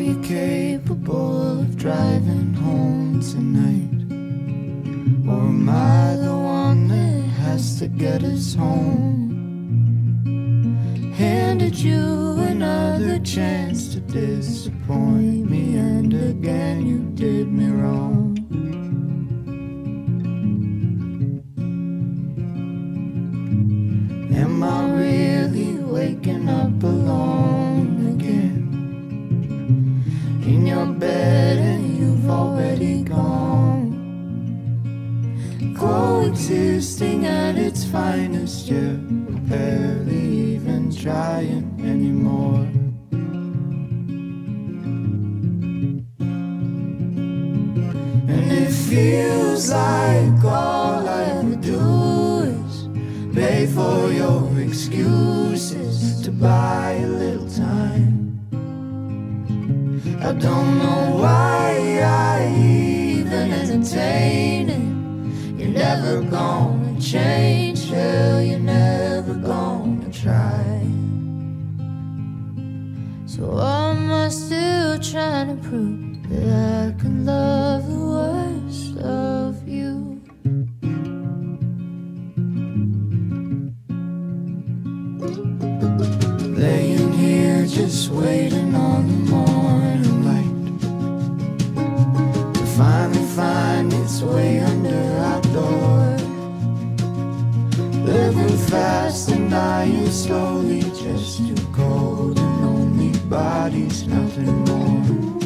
you capable of driving home tonight? Or am I the one that has to get us home? Handed you another chance to disappoint me, and again you did me wrong. Am I really waking up alone again? In your bed and you've already gone, coexisting at its finest, yeah. We're barely even trying anymore. And it feels like all I ever do is pay for your excuses to buy a little time. I don't know why I even entertain it. You're never gonna change, hell, you're never gonna try. So why am I still trying to prove that I can love the worst of you? Laying here just waiting on the morning light to finally find its way under our door. Living fast and dying slowly, just too cold and lonely bodies, nothing more.